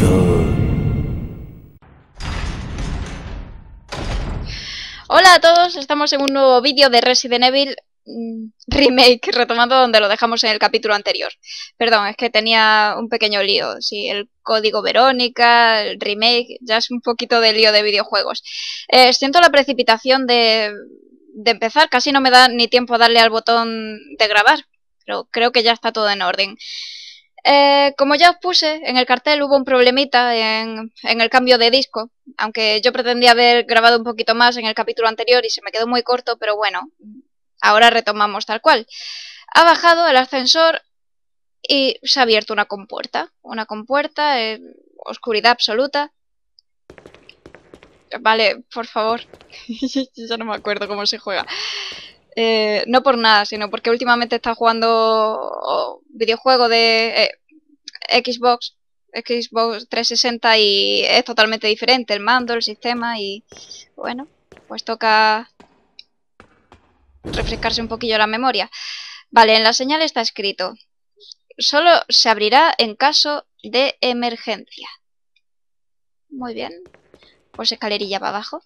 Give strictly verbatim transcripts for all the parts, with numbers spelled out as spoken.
Hola a todos, estamos en un nuevo vídeo de Resident Evil mmm, Remake, retomando donde lo dejamos en el capítulo anterior. Perdón, es que tenía un pequeño lío. Sí, el código Verónica, el remake, ya es un poquito de lío de videojuegos. Eh, siento la precipitación de, de empezar, casi no me da ni tiempo a darle al botón de grabar, pero creo que ya está todo en orden. Eh, como ya os puse, en el cartel hubo un problemita en, en el cambio de disco, aunque yo pretendía haber grabado un poquito más en el capítulo anterior y se me quedó muy corto, pero bueno, ahora retomamos tal cual. Ha bajado el ascensor y se ha abierto una compuerta, una compuerta, eh, oscuridad absoluta. Vale, por favor, ya no me acuerdo cómo se juega. Eh, no por nada, sino porque últimamente está jugando oh, videojuego de eh, Xbox, Xbox trescientos sesenta y es totalmente diferente el mando, el sistema y bueno, pues toca refrescarse un poquillo la memoria. Vale, en la señal está escrito: solo se abrirá en caso de emergencia. Muy bien, pues escalerilla para abajo.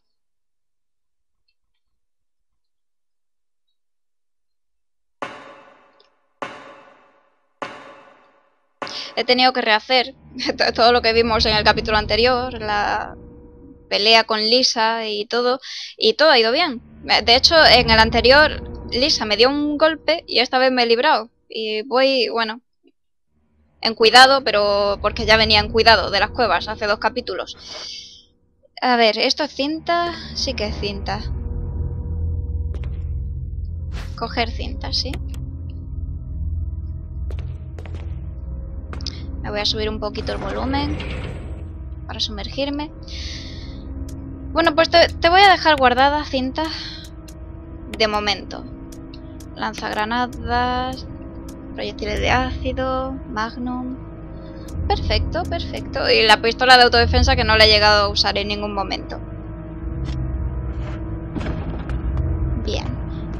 He tenido que rehacer todo lo que vimos en el capítulo anterior, la pelea con Lisa y todo, y todo ha ido bien. De hecho, en el anterior Lisa me dio un golpe y esta vez me he librado. Y voy, bueno, en cuidado, pero porque ya venía en cuidado de las cuevas hace dos capítulos. A ver, ¿esto es cinta? Sí que es cinta. Coger cinta, sí. Me voy a subir un poquito el volumen para sumergirme. Bueno, pues te, te voy a dejar guardada cinta de momento. Lanzagranadas, proyectiles de ácido, Magnum. Perfecto, perfecto. Y la pistola de autodefensa que no la he llegado a usar en ningún momento. Bien.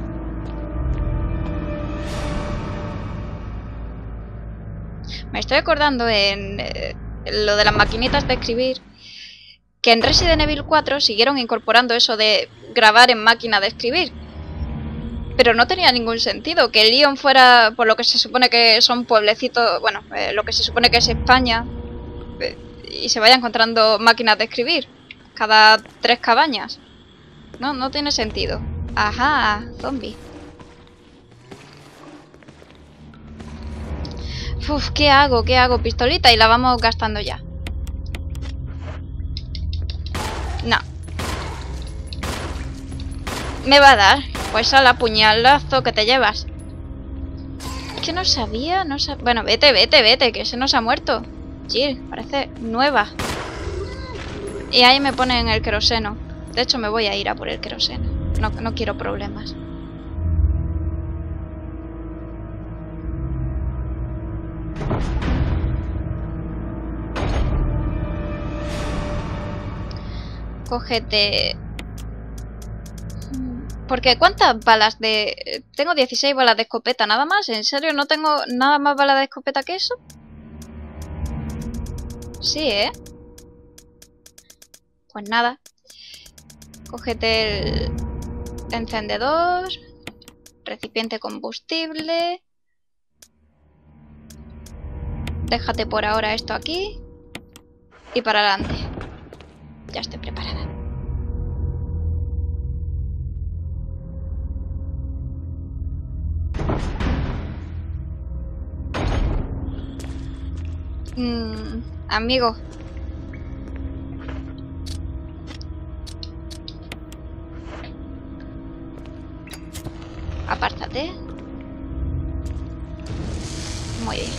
Me estoy acordando en eh, lo de las maquinitas de escribir, que en Resident Evil cuatro siguieron incorporando eso de grabar en máquina de escribir. Pero no tenía ningún sentido que Lyon fuera, por lo que se supone que son pueblecitos, bueno, eh, lo que se supone que es España, eh, y se vaya encontrando máquinas de escribir cada tres cabañas. No, no tiene sentido. Ajá, zombie. Uf, ¿qué hago? ¿Qué hago? Pistolita y la vamos gastando ya. No. ¿Me va a dar? Pues a la puñalazo que te llevas. Es que no sabía, no sabía. Bueno, vete, vete, vete, que ese no se ha muerto. Jill, parece nueva. Y ahí me ponen el queroseno. De hecho, me voy a ir a por el queroseno. No, no quiero problemas. Cógete. Porque ¿cuántas balas de...? Tengo dieciséis balas de escopeta, nada más. ¿En serio no tengo nada más balas de escopeta que eso? Sí, ¿eh? Pues nada. Cógete el encendedor, recipiente combustible. Déjate por ahora esto aquí. Y para adelante. Ya estoy preparada. Mm, amigo. Apártate. Muy bien.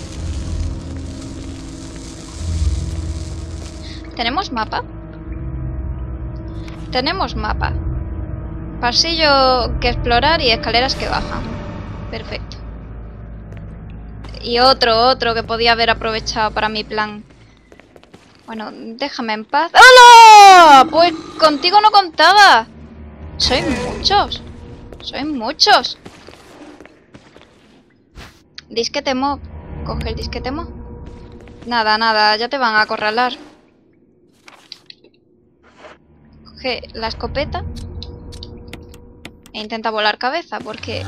¿Tenemos mapa? Tenemos mapa. Pasillo que explorar y escaleras que bajan. Perfecto. Y otro, otro que podía haber aprovechado para mi plan. Bueno, déjame en paz. ¡Hola! Pues contigo no contaba. Sois muchos. Sois muchos. Disquete mob. Coge el disquete mob. Nada, nada, ya te van a acorralar. coge la escopeta e intenta volar cabeza, porque...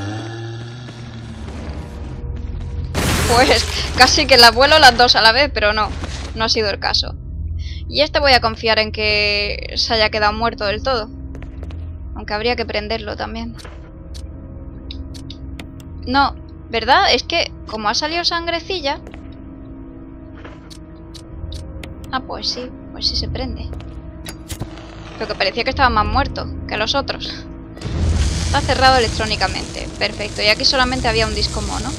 Pues casi que las vuelo las dos a la vez, pero no, no ha sido el caso. Y este voy a confiar en que se haya quedado muerto del todo. Aunque habría que prenderlo también. No, ¿verdad? Es que como ha salido sangrecilla... Ah, pues sí, pues sí se prende. Pero que parecía que estaba más muerto que los otros. Está cerrado electrónicamente. Perfecto, y aquí solamente había un disco mono.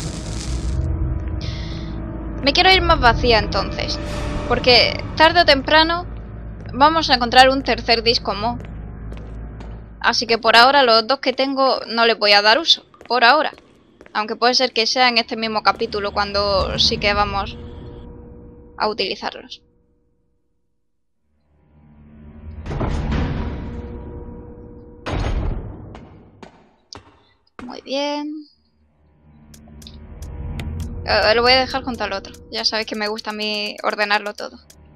Me quiero ir más vacía entonces, porque tarde o temprano vamos a encontrar un tercer disco mo. Así que por ahora los dos que tengo no les voy a dar uso, por ahora. Aunque puede ser que sea en este mismo capítulo cuando sí que vamos a utilizarlos. Muy bien. Uh, lo voy a dejar junto al otro. Ya sabéis que me gusta a mí ordenarlo todo.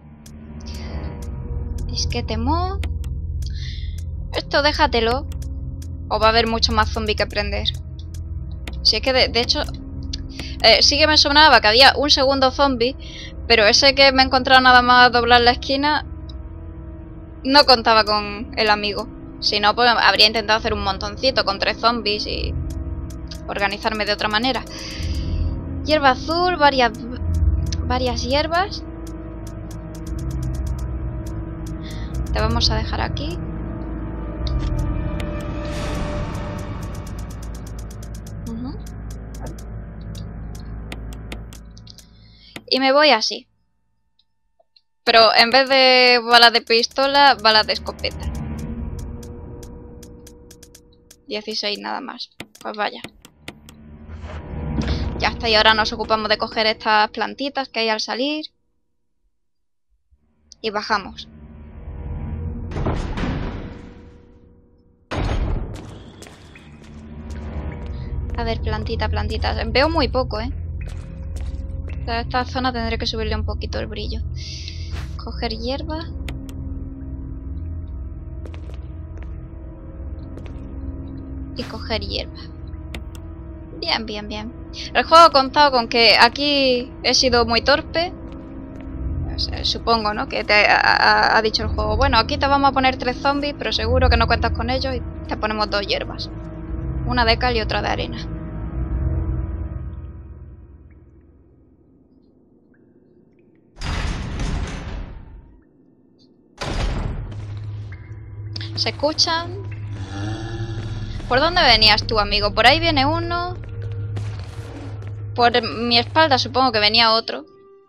Disquete mo. Esto déjatelo. O va a haber mucho más zombie que prender. Si es que de, de hecho... Eh, sí que me sonaba que había un segundo zombie. Pero ese que me he encontrado nada más doblar la esquina... No contaba con el amigo. Si no, pues habría intentado hacer un montoncito con tres zombies y... organizarme de otra manera. Hierba azul, varias, varias hierbas. Te vamos a dejar aquí. Uh-huh. Y me voy así. Pero en vez de balas de pistola, balas de escopeta. dieciséis nada más. Pues vaya. Ya está, y ahora nos ocupamos de coger estas plantitas que hay al salir. Y bajamos. A ver, plantita, plantita. Veo muy poco, ¿eh? A esta zona tendré que subirle un poquito el brillo. Coger hierba. Y coger hierba. Bien, bien, bien. El juego ha contado con que aquí he sido muy torpe. O sea, supongo, ¿no? Que te ha, ha, ha dicho el juego. Bueno, aquí te vamos a poner tres zombies, pero seguro que no cuentas con ellos y te ponemos dos hierbas. Una de cal y otra de arena. ¿Se escuchan? ¿Por dónde venías tú, amigo? Por ahí viene uno. Por mi espalda supongo que venía otro.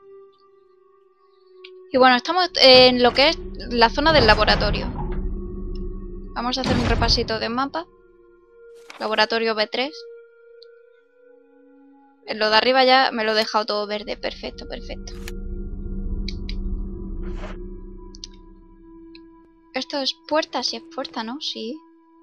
Y bueno, estamos en lo que es la zona del laboratorio. Vamos a hacer un repasito de mapa. Laboratorio B tres. En lo de arriba ya me lo he dejado todo verde. Perfecto, perfecto. Esto es puerta, sí es puerta, ¿no? Sí.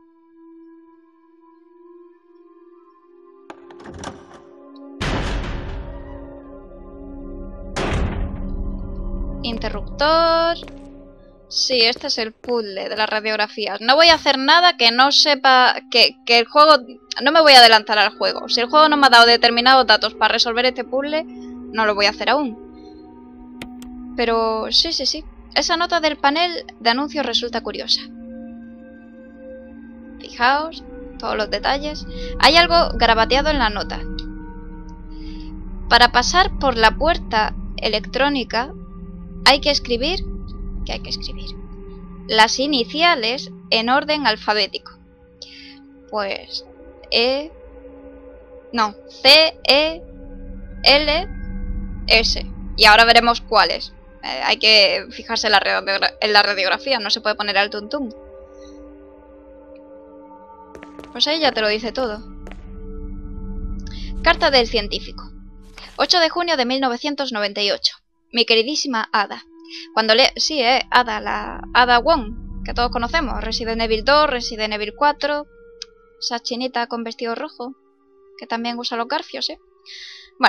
Interruptor. Sí, este es el puzzle de las radiografías. No voy a hacer nada que no sepa... Que, que el juego... No me voy a adelantar al juego. Si el juego no me ha dado determinados datos para resolver este puzzle, no lo voy a hacer aún. Pero sí, sí, sí. Esa nota del panel de anuncios resulta curiosa. Fijaos, todos los detalles. Hay algo grabateado en la nota. Para pasar por la puerta electrónica hay que escribir... ¿Qué hay que escribir? Las iniciales en orden alfabético. Pues... E... No, C, E, L, S. Y ahora veremos cuáles. Eh, hay que fijarse en la, en la radiografía, no se puede poner al tuntum. Pues ahí ya te lo dice todo. Carta del científico. ocho de junio de mil novecientos noventa y ocho. Mi queridísima Ada. Cuando le... Sí, eh, Ada, la Ada Wong, que todos conocemos. Resident Evil dos, Resident Evil cuatro. Esa chinita con vestido rojo, que también usa los garfios, eh. Bueno,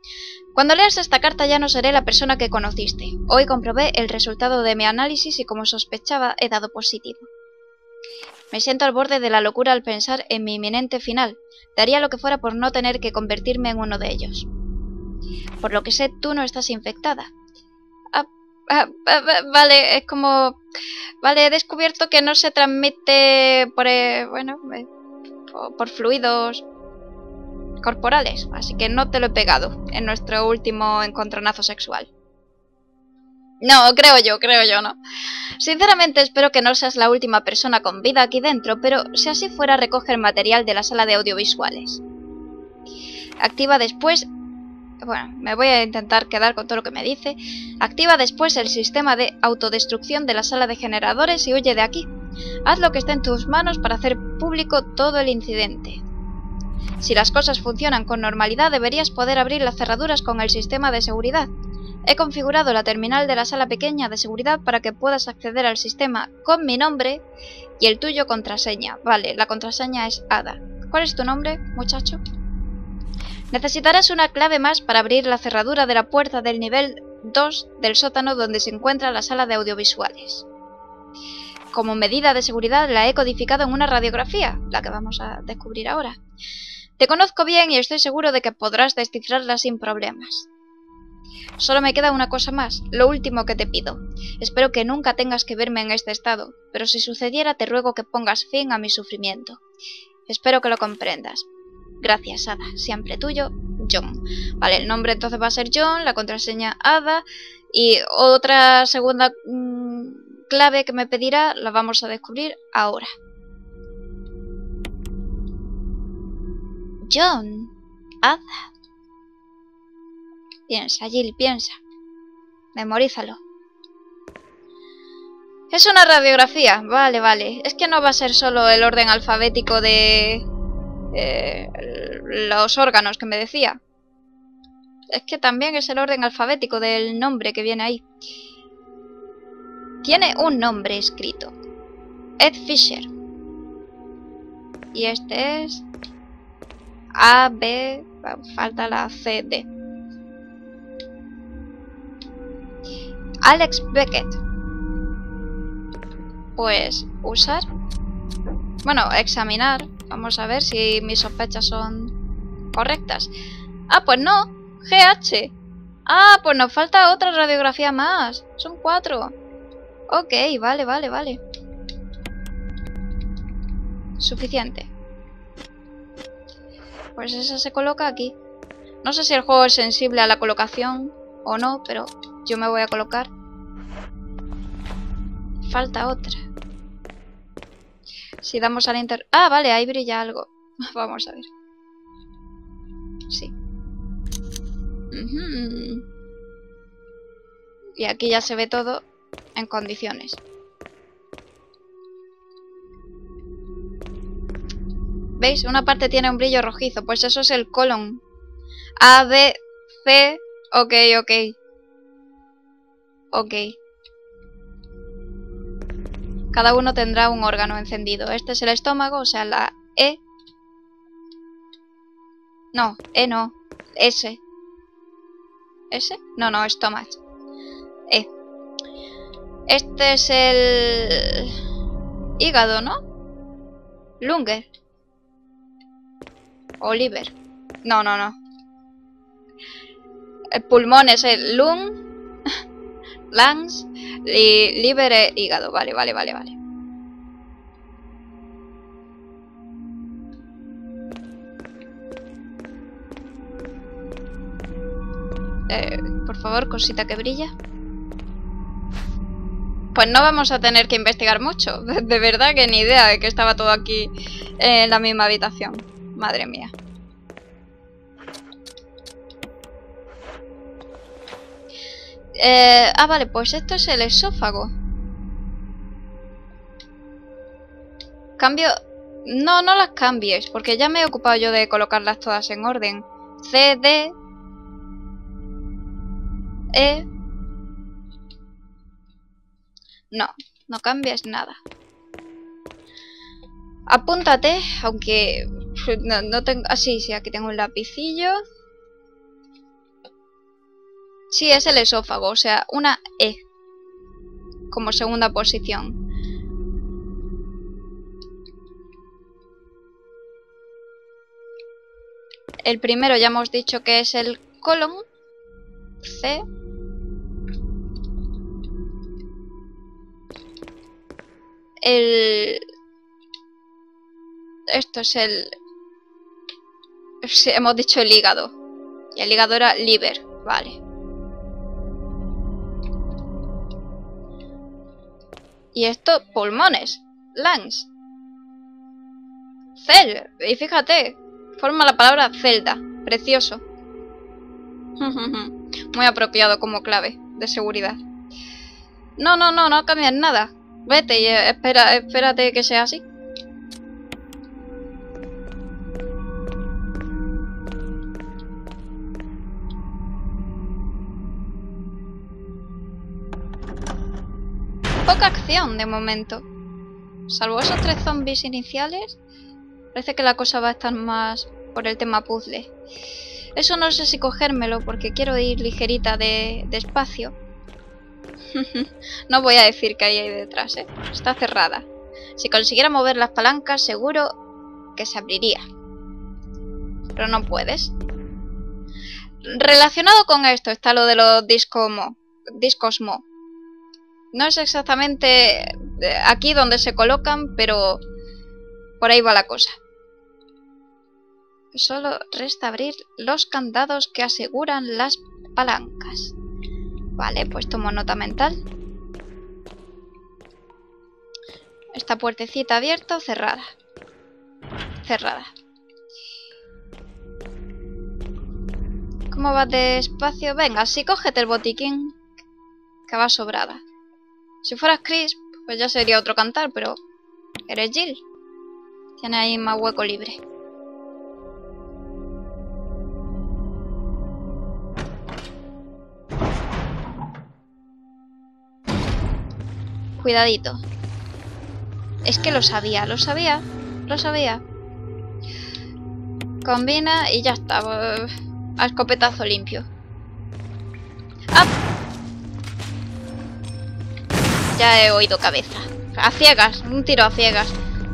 Cuando leas esta carta ya no seré la persona que conociste. Hoy comprobé el resultado de mi análisis y como sospechaba he dado positivo. Me siento al borde de la locura al pensar en mi inminente final. Daría lo que fuera por no tener que convertirme en uno de ellos. Por lo que sé, tú no estás infectada. Ah, ah, ah, vale, es como... Vale, he descubierto que no se transmite por... Eh, bueno, eh, por, por fluidos corporales, así que no te lo he pegado en nuestro último encontronazo sexual. No, creo yo, creo yo, no. Sinceramente espero que no seas la última persona con vida aquí dentro, pero si así fuera recoge el material de la sala de audiovisuales. Activa después... Bueno, me voy a intentar quedar con todo lo que me dice. Activa después el sistema de autodestrucción de la sala de generadores y huye de aquí. Haz lo que esté en tus manos para hacer público todo el incidente. Si las cosas funcionan con normalidad, deberías poder abrir las cerraduras con el sistema de seguridad. He configurado la terminal de la sala pequeña de seguridad para que puedas acceder al sistema con mi nombre y el tuyo contraseña. Vale, la contraseña es Ada. ¿Cuál es tu nombre, muchacho? Necesitarás una clave más para abrir la cerradura de la puerta del nivel dos del sótano donde se encuentra la sala de audiovisuales. Como medida de seguridad la he codificado en una radiografía, la que vamos a descubrir ahora. Te conozco bien y estoy seguro de que podrás descifrarla sin problemas. Solo me queda una cosa más, lo último que te pido. Espero que nunca tengas que verme en este estado, pero si sucediera te ruego que pongas fin a mi sufrimiento. Espero que lo comprendas. Gracias, Ada. Siempre tuyo, John. Vale, el nombre entonces va a ser John, la contraseña Ada y otra segunda mmm, clave que me pedirá la vamos a descubrir ahora. John, Ada. Piensa, Jill, piensa. Memorízalo. Es una radiografía, vale, vale. Es que no va a ser solo el orden alfabético de... Eh, los órganos que me decía. Es que también es el orden alfabético del nombre que viene ahí. Tiene un nombre escrito. Ed Fisher. Y este es... A, B... Falta la C, D. Alex Beckett. Pues usar. Bueno, examinar. Vamos a ver si mis sospechas son correctas. Ah, pues no. G H. Ah, pues nos falta otra radiografía más. Son cuatro. Ok, vale, vale, vale. Suficiente. Pues esa se coloca aquí. No sé si el juego es sensible a la colocación o no, pero yo me voy a colocar. Falta otra. Si damos al inter... Ah, vale, ahí brilla algo. Vamos a ver. Sí. Uh-huh. Y aquí ya se ve todo en condiciones. ¿Veis? Una parte tiene un brillo rojizo. Pues eso es el colon. A, B, C... Ok, ok. Ok. Cada uno tendrá un órgano encendido. Este es el estómago, o sea, la E. No, E no. S. ¿S? No, no, estómago. E. Este es el... hígado, ¿no? Lunger. O liver. No, no, no. El pulmón es el lung. Lungs. Y liver e hígado. Vale, vale, vale, vale. Eh, por favor, cosita que brilla. Pues no vamos a tener que investigar mucho. De verdad que ni idea de que estaba todo aquí en la misma habitación. Madre mía. Eh, ah, vale, pues esto es el esófago. Cambio... No, no las cambies, porque ya me he ocupado yo de colocarlas todas en orden. C, D... E... No, no cambies nada. Apúntate, aunque no, no tengo... Ah, sí, sí, aquí tengo un lapicillo. Sí, es el esófago, o sea, una E como segunda posición. El primero ya hemos dicho que es el colon, C. El... Esto es el... Sí, hemos dicho el hígado. Y el hígado era liver, vale. Y esto, pulmones, lungs. Cell, y fíjate, forma la palabra celda, precioso. Muy apropiado como clave de seguridad. No, no, no, no cambias nada. Vete y espera, espérate que sea así. Poca acción de momento. Salvo esos tres zombies iniciales, parece que la cosa va a estar más por el tema puzzle. Eso no sé si cogérmelo porque quiero ir ligerita de, de espacio. No voy a decir que hay ahí detrás, ¿eh? Está cerrada. Si consiguiera mover las palancas, seguro que se abriría. Pero no puedes. Relacionado con esto está lo de los discos discos Mo. No es exactamente aquí donde se colocan, pero por ahí va la cosa. Solo resta abrir los candados que aseguran las palancas. Vale, pues tomo nota mental. Esta puertecita abierta o cerrada. Cerrada. ¿Cómo vas despacio? Venga, sí, cógete el botiquín, que va sobrada. Si fueras Chris, pues ya sería otro cantar, pero eres Jill. Tienes ahí más hueco libre. Cuidadito. Es que lo sabía, lo sabía, lo sabía. Combina y ya está. A escopetazo limpio. ¡Ah! Ya he oído cabeza. A ciegas, un tiro a ciegas.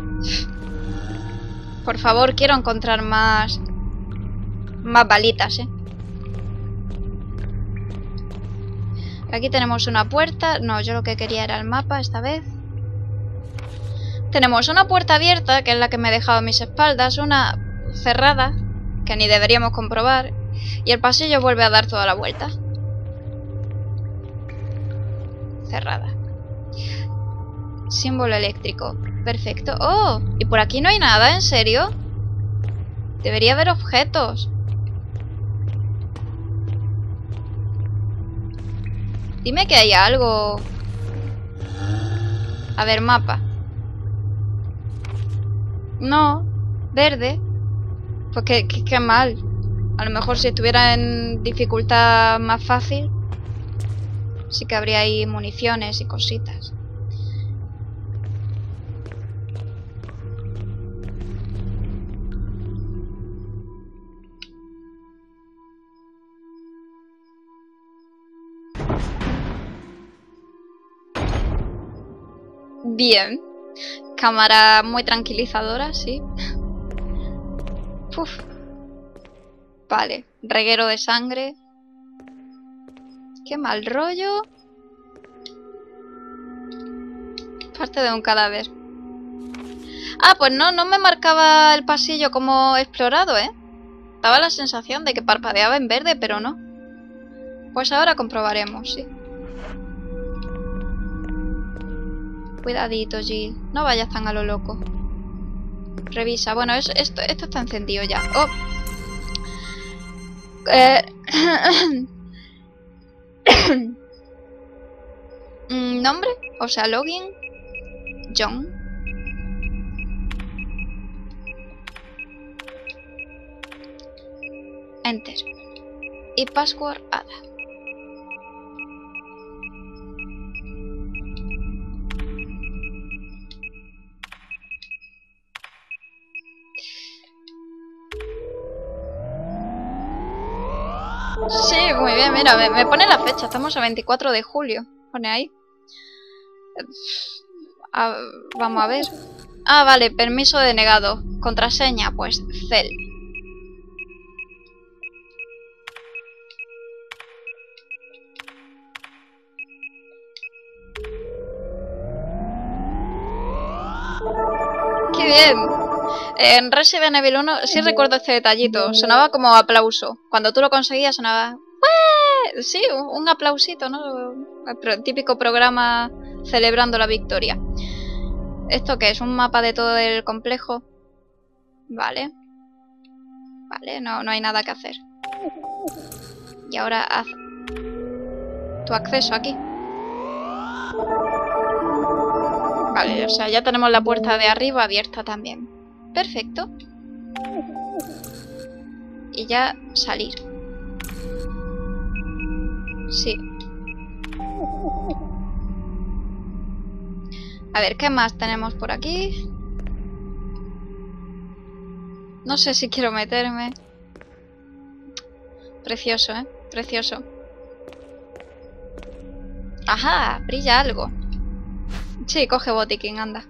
Por favor, quiero encontrar más... Más balitas, ¿eh? Aquí tenemos una puerta. No, yo lo que quería era el mapa esta vez. Tenemos una puerta abierta, que es la que me he dejado a mis espaldas. Una cerrada, que ni deberíamos comprobar. Y el pasillo vuelve a dar toda la vuelta. Cerrada. Símbolo eléctrico. Perfecto. ¡Oh! ¿Y por aquí no hay nada? ¿En serio? Debería haber objetos. Dime que hay algo. A ver, mapa. No. Verde. Pues qué, qué, qué mal. A lo mejor si estuviera en dificultad más fácil, sí que habría ahí municiones y cositas. Bien. Cámara muy tranquilizadora, sí. Uf. Vale. Reguero de sangre. Qué mal rollo. Parte de un cadáver. Ah, pues no, no me marcaba el pasillo como explorado, ¿eh? Daba la sensación de que parpadeaba en verde, pero no. Pues ahora comprobaremos, sí. Cuidadito, Jill. No vayas tan a lo loco. Revisa. Bueno, es, esto, esto está encendido ya. Oh. Eh... ¿Nombre? O sea, login. John. Enter. Y password Ada. Sí, muy bien, mira, me, me pone la fecha, estamos a veinticuatro de julio, pone ahí. A, vamos a ver. Ah, vale, permiso denegado. Contraseña, pues, cel. ¡Qué bien! En Resident Evil uno sí recuerdo este detallito. Sonaba como aplauso. Cuando tú lo conseguías sonaba... ¡Ué! Sí, un, un aplausito, ¿no? El típico programa celebrando la victoria. ¿Esto qué es? ¿Un mapa de todo el complejo? Vale. Vale, no, no hay nada que hacer. Y ahora haz tu acceso aquí. Vale, o sea, ya tenemos la puerta de arriba abierta también. Perfecto. Y ya salir. Sí. A ver, ¿qué más tenemos por aquí? No sé si quiero meterme. Precioso, ¿eh? Precioso. Ajá, brilla algo. Sí, coge botiquín, anda.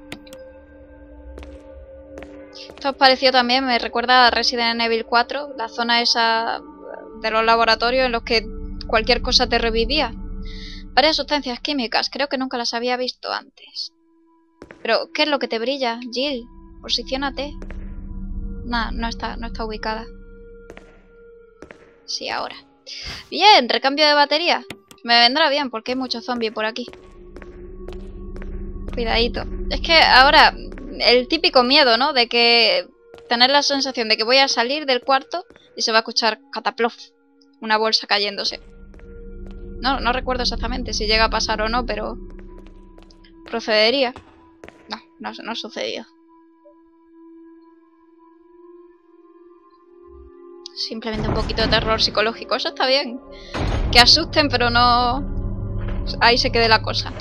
Esto os pareció también, me recuerda a Resident Evil cuatro, la zona esa de los laboratorios en los que cualquier cosa te revivía. Varias sustancias químicas, creo que nunca las había visto antes. Pero, ¿qué es lo que te brilla, Jill? Posiciónate. Nah, no está, no está ubicada. Sí, ahora. Bien, recambio de batería. Me vendrá bien porque hay muchos zombies por aquí. Cuidadito. Es que ahora, el típico miedo, ¿no? De que... tener la sensación de que voy a salir del cuarto y se va a escuchar cataplof. Una bolsa cayéndose. No, no recuerdo exactamente si llega a pasar o no, pero... procedería. No, no, no ha sucedido. Simplemente un poquito de terror psicológico. Eso está bien. Que asusten, pero no... ahí se quede la cosa.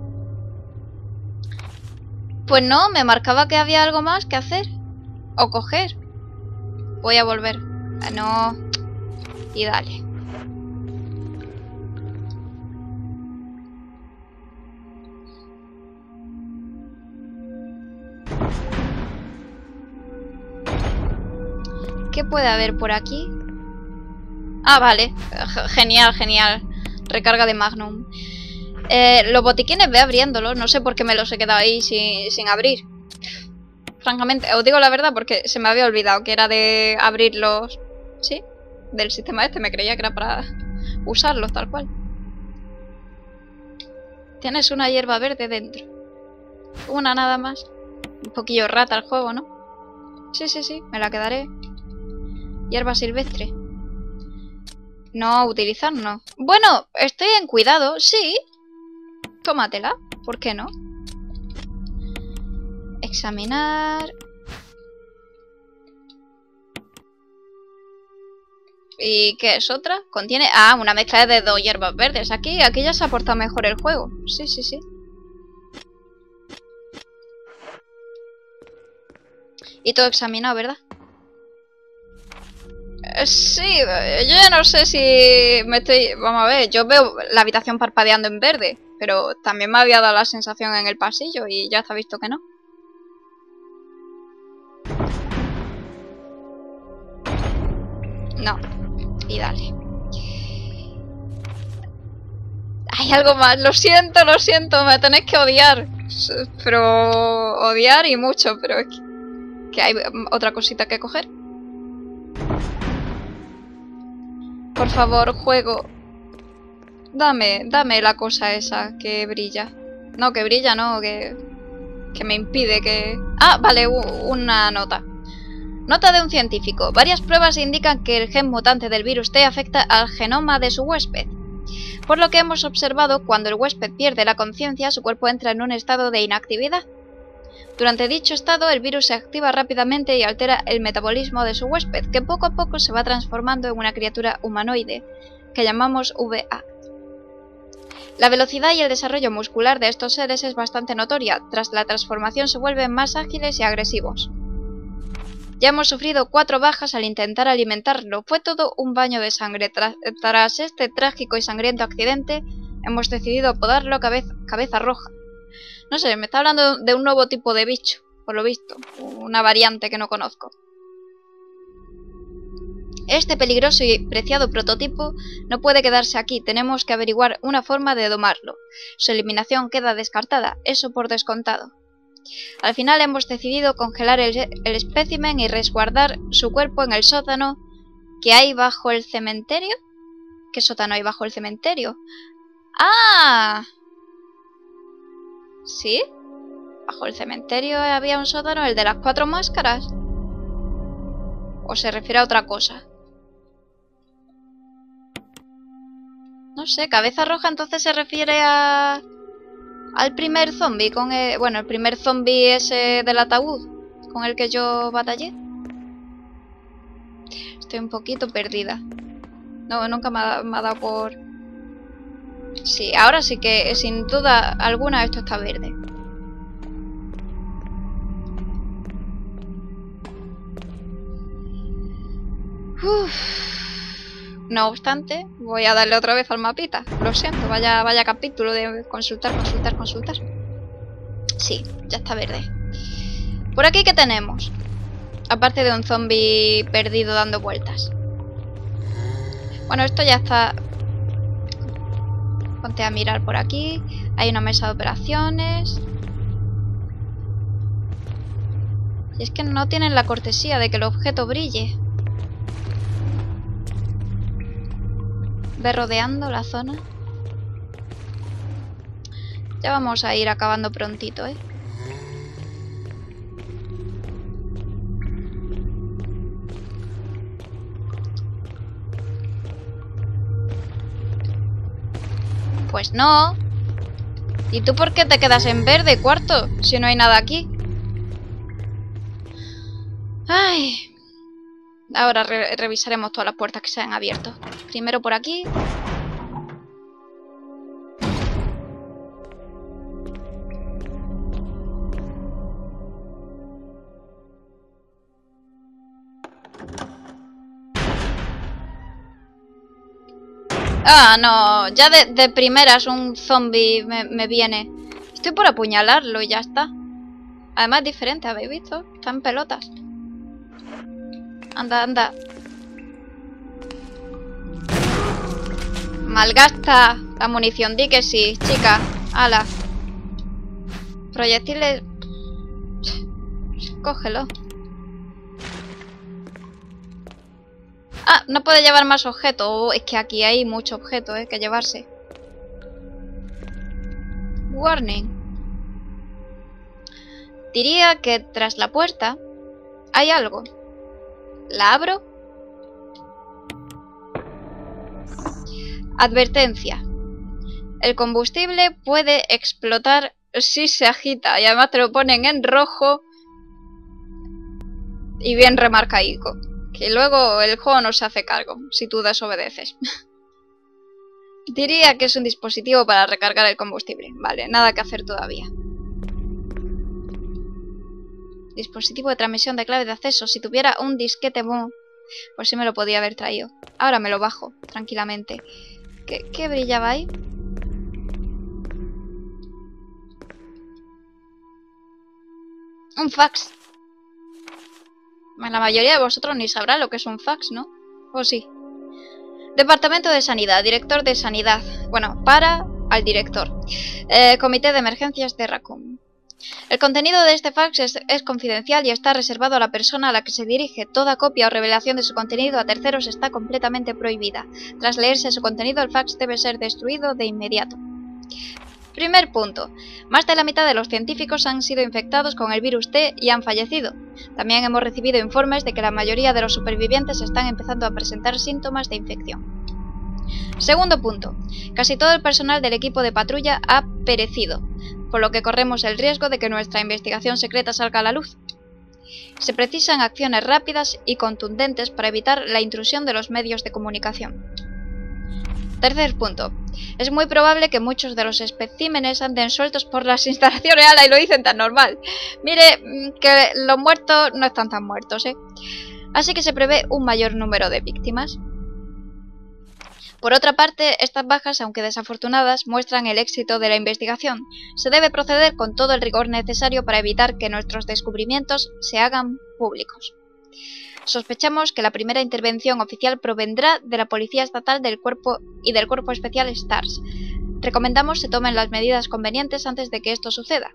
Pues no, me marcaba que había algo más que hacer. O coger. Voy a volver. No. Y dale. ¿Qué puede haber por aquí? Ah, vale. Genial, genial. Recarga de Magnum. Eh, los botiquines ve abriéndolos. No sé por qué me los he quedado ahí sin, sin abrir. Francamente, os digo la verdad porque se me había olvidado que era de abrirlos. ¿Sí? Del sistema este. Me creía que era para usarlos tal cual. Tienes una hierba verde dentro. Una nada más. Un poquillo rata el juego, ¿no? Sí, sí, sí. Me la quedaré. Hierba silvestre. No, utilizar no. Bueno, estoy en cuidado, sí. Tómatela, ¿por qué no? Examinar. ¿Y qué es otra? Contiene... ah, una mezcla de dos hierbas verdes. Aquí, aquí ya se ha portado mejor el juego. Sí, sí, sí. Y todo examinado, ¿verdad? Sí, yo ya no sé si me estoy... vamos a ver, yo veo la habitación parpadeando en verde, pero también me había dado la sensación en el pasillo y ya está visto que no. No, y dale. Hay algo más, lo siento, lo siento, me tenéis que odiar. Pero... odiar y mucho, pero es que, que hay otra cosita que coger. Por favor, juego. Dame, dame la cosa esa que brilla. No, que brilla, no, que... que me impide que... ah, vale, una nota. Nota de un científico. Varias pruebas indican que el gen mutante del virus T afecta al genoma de su huésped. Por lo que hemos observado, cuando el huésped pierde la conciencia, su cuerpo entra en un estado de inactividad. Durante dicho estado, el virus se activa rápidamente y altera el metabolismo de su huésped, que poco a poco se va transformando en una criatura humanoide, que llamamos V A. La velocidad y el desarrollo muscular de estos seres es bastante notoria. Tras la transformación se vuelven más ágiles y agresivos. Ya hemos sufrido cuatro bajas al intentar alimentarlo. Fue todo un baño de sangre. Tras, tras este trágico y sangriento accidente, hemos decidido apodarlo cabeza, cabeza roja. No sé, me está hablando de un nuevo tipo de bicho, por lo visto. Una variante que no conozco. Este peligroso y preciado prototipo no puede quedarse aquí. Tenemos que averiguar una forma de domarlo. Su eliminación queda descartada, eso por descontado. Al final hemos decidido congelar el, el espécimen y resguardar su cuerpo en el sótano que hay bajo el cementerio. ¿Qué sótano hay bajo el cementerio? ¡Ah! ¿Sí? Bajo el cementerio había un sótano, el de las cuatro máscaras. ¿O se refiere a otra cosa? No sé, cabeza roja entonces se refiere a... al primer zombie, con el... bueno, el primer zombie ese del ataúd, con el que yo batallé. Estoy un poquito perdida. No, nunca me ha, me ha dado por... Sí, ahora sí que sin duda alguna esto está verde. Uff. No obstante, voy a darle otra vez al mapita. Lo siento, vaya, vaya capítulo de consultar, consultar, consultar. Sí, ya está verde. ¿Por aquí qué tenemos? Aparte de un zombie perdido dando vueltas. Bueno, esto ya está... Ponte a mirar por aquí. Hay una mesa de operaciones. Y es que no tienen la cortesía de que el objeto brille. Ve rodeando la zona. Ya vamos a ir acabando prontito, ¿eh? Pues no. ¿Y tú por qué te quedas en verde, cuarto? Si no hay nada aquí. Ay... Ahora re revisaremos todas las puertas que se han abierto. Primero por aquí. Ah, no. Ya de, de primeras un zombie me, me viene. Estoy por apuñalarlo y ya está. Además es diferente, ¿habéis visto? Están pelotas. Anda, anda. Malgasta la munición. Di que sí, chica. Ala. Proyectiles. Cógelo. Ah, no puede llevar más objetos. Oh, es que aquí hay mucho objeto, eh, que llevarse. Warning. Diría que tras la puerta hay algo. ¿La abro? Advertencia. El combustible puede explotar si se agita. Y además te lo ponen en rojo. Y bien remarcaico. Que luego el juego no se hace cargo si tú desobedeces. Diría que es un dispositivo para recargar el combustible. Vale, nada que hacer todavía. Dispositivo de transmisión de clave de acceso. Si tuviera un disquete boom, pues sí me lo podía haber traído. Ahora me lo bajo, tranquilamente. ¿Qué, qué brillaba ahí? Un fax. La mayoría de vosotros ni sabrá lo que es un fax, ¿no? ¿O sí? Departamento de Sanidad. Director de Sanidad. Bueno, para al director. Eh, Comité de Emergencias de Raccoon. El contenido de este fax es, es confidencial y está reservado a la persona a la que se dirige. Toda copia o revelación de su contenido a terceros está completamente prohibida. Tras leerse su contenido, el fax debe ser destruido de inmediato. Primer punto. Más de la mitad de los científicos han sido infectados con el virus T y han fallecido. También hemos recibido informes de que la mayoría de los supervivientes están empezando a presentar síntomas de infección. Segundo punto. Casi todo el personal del equipo de patrulla ha perecido, por lo que corremos el riesgo de que nuestra investigación secreta salga a la luz. Se precisan acciones rápidas y contundentes para evitar la intrusión de los medios de comunicación. Tercer punto. Es muy probable que muchos de los especímenes anden sueltos por las instalaciones. ¡Hala! Y lo dicen tan normal. Mire, que los muertos no están tan muertos, ¿eh? Así que se prevé un mayor número de víctimas. Por otra parte, estas bajas, aunque desafortunadas, muestran el éxito de la investigación. Se debe proceder con todo el rigor necesario para evitar que nuestros descubrimientos se hagan públicos. Sospechamos que la primera intervención oficial provendrá de la Policía Estatal del Cuerpo y del Cuerpo Especial STARS. Recomendamos se tomen las medidas convenientes antes de que esto suceda.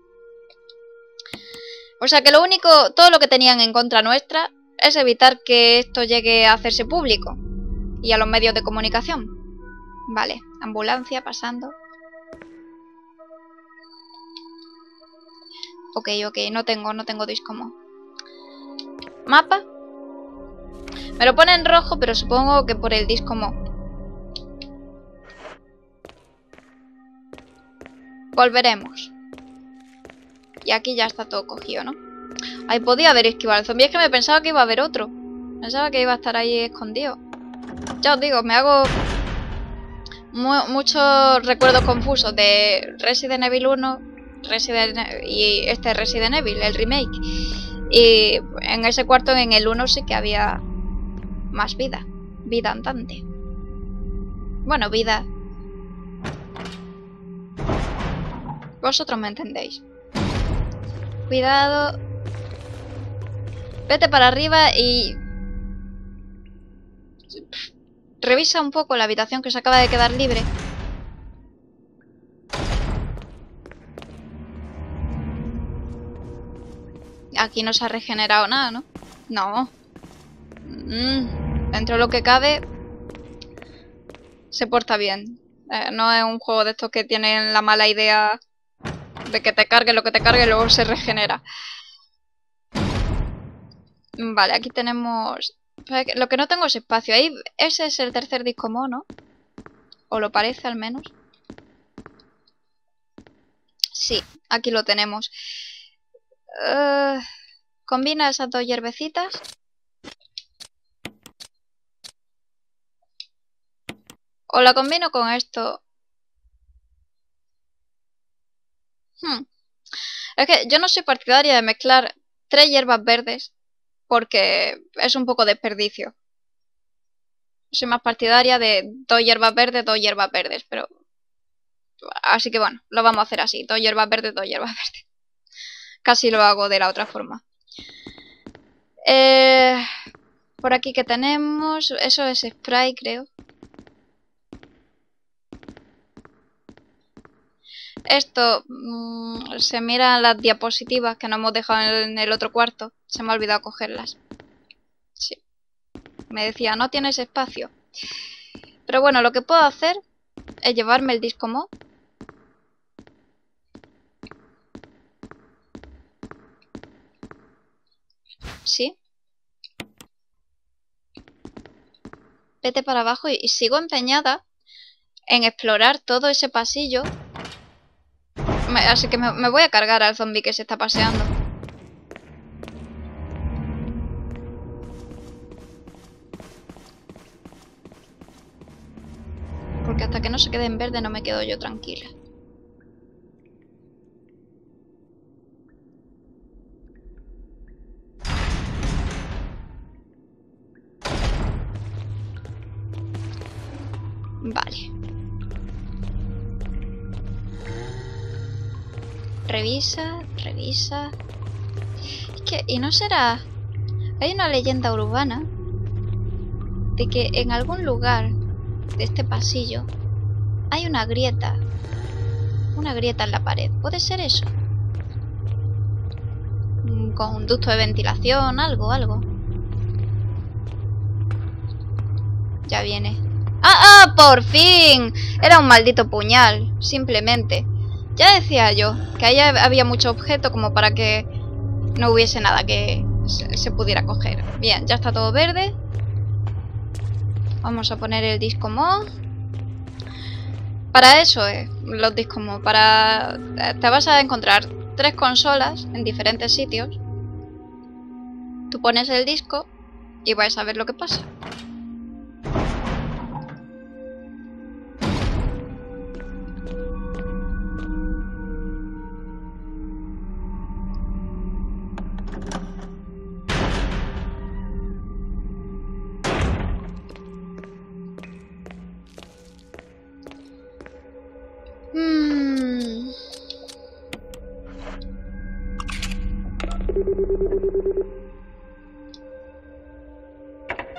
O sea que lo único, todo lo que tenían en contra nuestra es evitar que esto llegue a hacerse público. Y a los medios de comunicación. Vale, ambulancia pasando. Ok, ok, no tengo, no tengo Discomo. Mapa. Me lo pone en rojo, pero supongo que por el Discomo. Volveremos. Y aquí ya está todo cogido, ¿no? Ahí podía haber esquivado al zombie. Es que me pensaba que iba a haber otro. Pensaba que iba a estar ahí escondido. Ya os digo, me hago mu muchos recuerdos confusos de Resident Evil uno Resident y este Resident Evil, el remake. Y en ese cuarto, en el uno, sí que había más vida. Vida andante. Bueno, vida. Vosotros me entendéis. Cuidado. Vete para arriba y... Revisa un poco la habitación que se acaba de quedar libre. Aquí no se ha regenerado nada, ¿no? No. Mm, dentro de lo que cabe, se porta bien. Eh, no es un juego de estos que tienen la mala idea de que te cargue lo que te cargue y luego se regenera. Vale, aquí tenemos... Lo que no tengo es espacio. Ahí, ese es el tercer Discomo, ¿no? O lo parece al menos. Sí, aquí lo tenemos. Uh, combina esas dos hierbecitas. O la combino con esto. Hmm. Es que yo no soy partidaria de mezclar tres hierbas verdes. Porque es un poco desperdicio. Soy más partidaria de dos hierbas verdes, dos hierbas verdes, pero... Así que bueno, lo vamos a hacer así. Dos hierbas verdes, dos hierbas verdes. Casi lo hago de la otra forma. Eh, por aquí que tenemos... Eso es spray, creo. Esto... Mmm, se miran las diapositivas que nos hemos dejado en el otro cuarto. Se me ha olvidado cogerlas. Sí. Me decía, no tienes espacio. Pero bueno, lo que puedo hacer es llevarme el Discomo. Sí. Vete para abajo y, y sigo empeñada en explorar todo ese pasillo. Me, así que me, me voy a cargar al zombie que se está paseando. Porque hasta que no se quede en verde no me quedo yo tranquila. Vale. Revisa, revisa. Es que, ¿y no será? Hay una leyenda urbana de que en algún lugar de este pasillo hay una grieta. Una grieta en la pared. ¿Puede ser eso? Un conducto de ventilación, algo, algo. Ya viene. ¡Ah, ah! ¡Por fin! Era un maldito puñal, simplemente. Ya decía yo que ahí había mucho objeto como para que no hubiese nada que se, se pudiera coger. Bien, ya está todo verde. Vamos a poner el Discomo. Para eso es los Discomo. Para... Te vas a encontrar tres consolas en diferentes sitios. Tú pones el disco y vais a ver lo que pasa.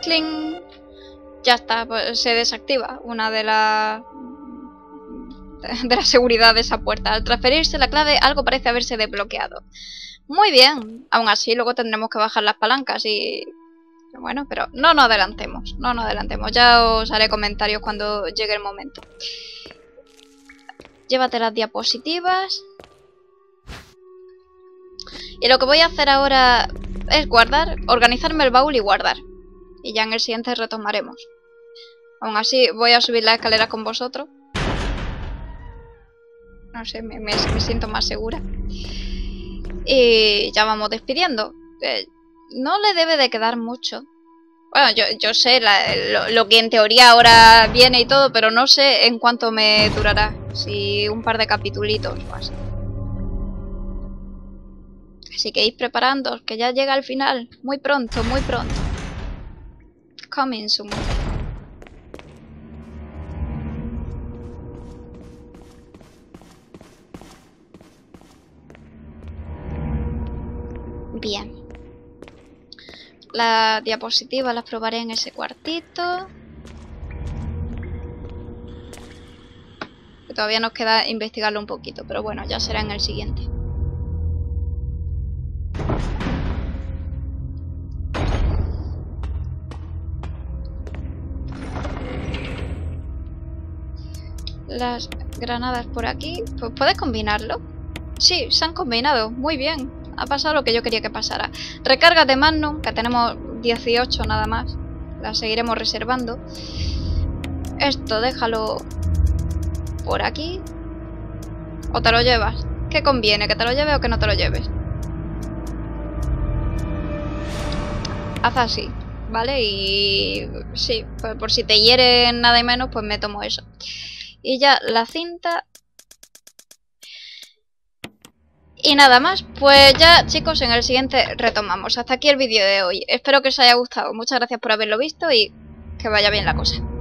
¡Cling! Ya está, pues se desactiva una de las... de la seguridad de esa puerta. Al transferirse la clave, algo parece haberse desbloqueado. Muy bien. Aún así, luego tendremos que bajar las palancas y... Bueno, pero no nos adelantemos. No nos adelantemos. Ya os haré comentarios cuando llegue el momento. Llévate las diapositivas. Y lo que voy a hacer ahora es guardar, organizarme el baúl y guardar. Y ya en el siguiente retomaremos. Aún así, voy a subir la escalera con vosotros. No sé, me, me, me siento más segura. Y ya vamos despidiendo. Eh, no le debe de quedar mucho. Bueno, yo, yo sé la, lo, lo que en teoría ahora viene y todo, pero no sé en cuánto me durará. Si un par de capitulitos o así. Así que id preparándoos, que ya llega el final. Muy pronto, muy pronto. Coming soon. Bien. Las diapositivas las probaré en ese cuartito. Que todavía nos queda investigarlo un poquito, pero bueno, ya será en el siguiente. Las granadas por aquí. Pues ¿puedes combinarlo? Sí, se han combinado. Muy bien. Ha pasado lo que yo quería que pasara. Recarga de Magnum, que tenemos dieciocho nada más. La seguiremos reservando. Esto déjalo por aquí. ¿O te lo llevas? ¿Qué conviene? ¿Que te lo lleves o que no te lo lleves? Haz así, ¿vale? Y sí, pues por si te hieren nada y menos, pues me tomo eso. Y ya la cinta. Y nada más, pues ya chicos, en el siguiente retomamos. Hasta aquí el vídeo de hoy. Espero que os haya gustado. Muchas gracias por haberlo visto y que vaya bien la cosa.